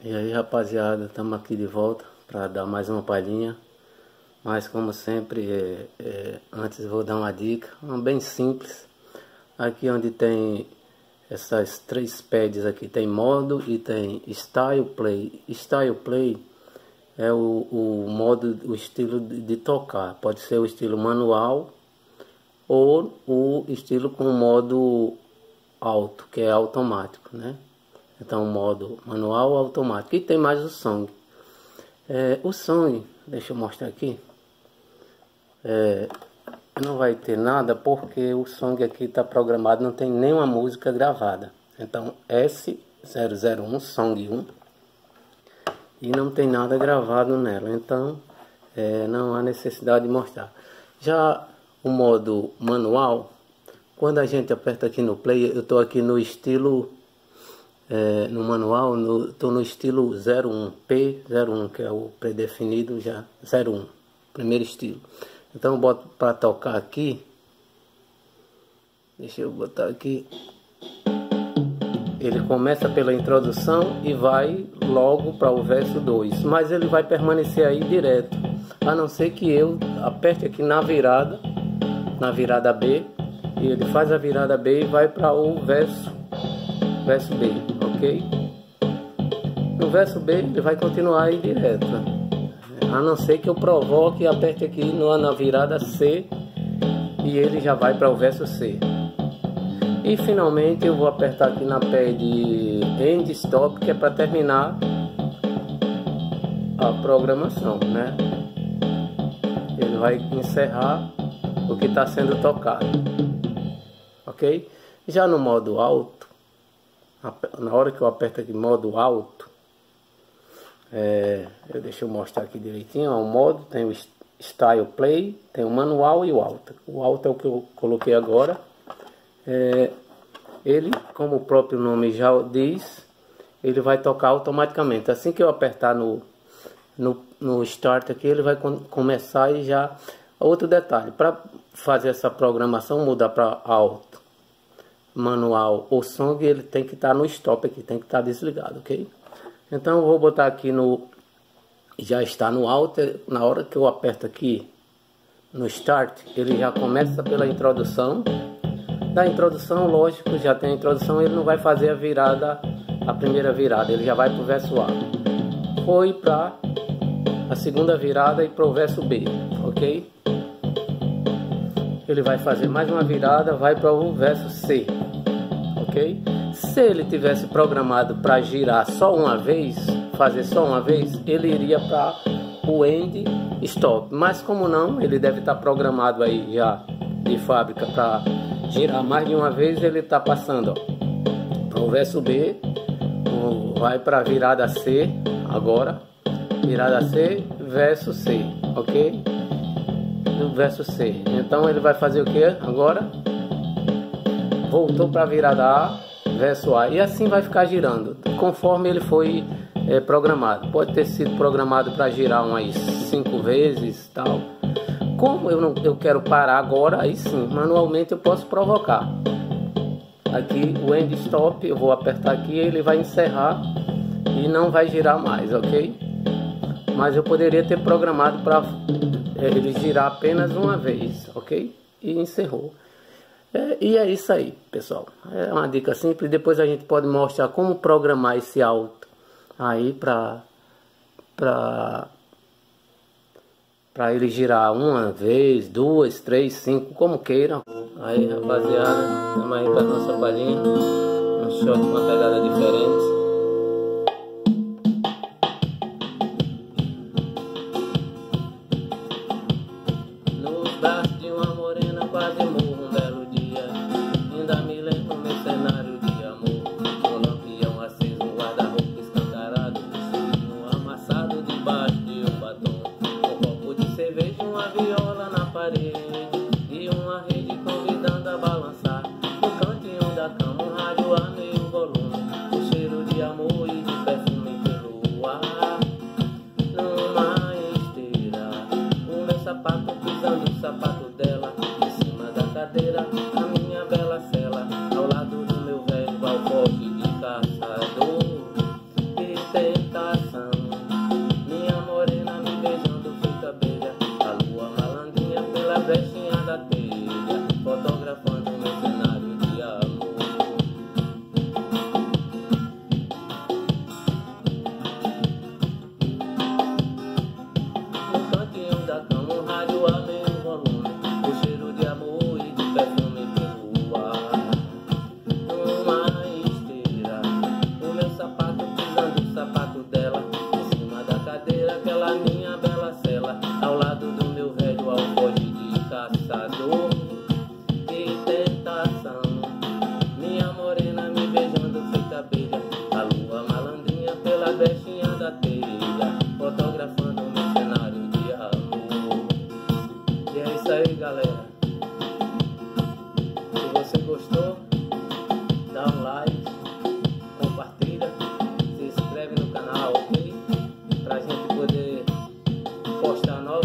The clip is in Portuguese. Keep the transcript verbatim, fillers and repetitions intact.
E aí, rapaziada, estamos aqui de volta para dar mais uma palhinha. Mas como sempre, é, é, antes eu vou dar uma dica, uma bem simples. Aqui onde tem essas três pads aqui, tem modo e tem Style Play. Style Play é o, o modo, o estilo de, de tocar. Pode ser o estilo manual ou o estilo com modo alto, que é automático, né? Então, modo manual ou automático. E tem mais o song. É, o song, deixa eu mostrar aqui. É, não vai ter nada porque o song aqui está programado, não tem nenhuma música gravada. Então, S zero zero um, song um. E não tem nada gravado nela. Então, é, não há necessidade de mostrar. Já o modo manual, quando a gente aperta aqui no play, eu estou aqui no estilo... É, no manual, estou no, no estilo zero um, P zero um, que é o predefinido já, zero um, primeiro estilo. Então eu boto para tocar aqui, deixa eu botar aqui, ele começa pela introdução e vai logo para o verso dois, mas ele vai permanecer aí direto, a não ser que eu aperte aqui na virada, na virada B, e ele faz a virada B e vai para o verso verso B, ok? No verso B ele vai continuar aí direto, a não ser que eu provoque e aperte aqui no, na virada C e ele já vai para o verso C. E finalmente eu vou apertar aqui na pad End Stop, que é para terminar a programação, né? Ele vai encerrar o que está sendo tocado, ok? Já no modo alto, na hora que eu aperto aqui modo alto, é, deixa eu mostrar aqui direitinho, ó, o modo tem o Style Play, tem o manual e o alto. O alto é o que eu coloquei agora. É, ele, como o próprio nome já diz, ele vai tocar automaticamente. Assim que eu apertar no, no, no Start aqui, ele vai com, começar e já... Outro detalhe, para fazer essa programação, mudar para alto, manual ou song, ele tem que estar no stop aqui, tem que estar desligado, ok? Então eu vou botar aqui no, já está no alto. Na hora que eu aperto aqui no start, ele já começa pela introdução. Da introdução, lógico, já tem a introdução, ele não vai fazer a virada, a primeira virada, ele já vai para o verso A. Foi para a segunda virada e para o verso B, ok? Ele vai fazer mais uma virada, vai para o verso C, ok? Se ele tivesse programado para girar só uma vez, fazer só uma vez, ele iria para o End Stop. Mas como não, ele deve estar programado aí já de fábrica para girar mais de uma vez, ele está passando para o verso B, vai para a virada C agora, virada C, verso C, ok? Do verso C. Então ele vai fazer o que agora? Voltou para a virada A, verso A, e assim vai ficar girando conforme ele foi é, programado. Pode ter sido programado para girar umas cinco vezes, tal. Como eu não eu quero parar agora, aí sim, manualmente eu posso provocar. Aqui o End Stop, eu vou apertar aqui, ele vai encerrar e não vai girar mais, ok? Mas eu poderia ter programado para ele girar apenas uma vez, ok? E encerrou. É, e é isso aí, pessoal. É uma dica simples. Depois a gente pode mostrar como programar esse alto aí para para para ele girar uma vez, duas, três, cinco, como queiram. Aí, rapaziada, estamos aí para nossa palhinha, um shot com uma pegada diferente. Quase morro um belo dia, ainda me lembro meu cenário de amor. Um lampião aceso, um guarda-roupa escancarado, um amassado debaixo de um batom. Um copo de cerveja, uma viola na parede e uma rede convidando a balançar. No cantinho da cama, um rádio a meio volume, o cheiro de amor e de perfume pelo ar. Numa esteira, o meu sapato pisando o sapato dela, a minha bela cela, ao lado do meu velho alforje de caçador, e senta brechinhas da telha, fotografando meu cenário de amor. E é isso aí, galera. Se você gostou, dá um like, compartilha, se inscreve no canal, ok? Pra gente poder postar novos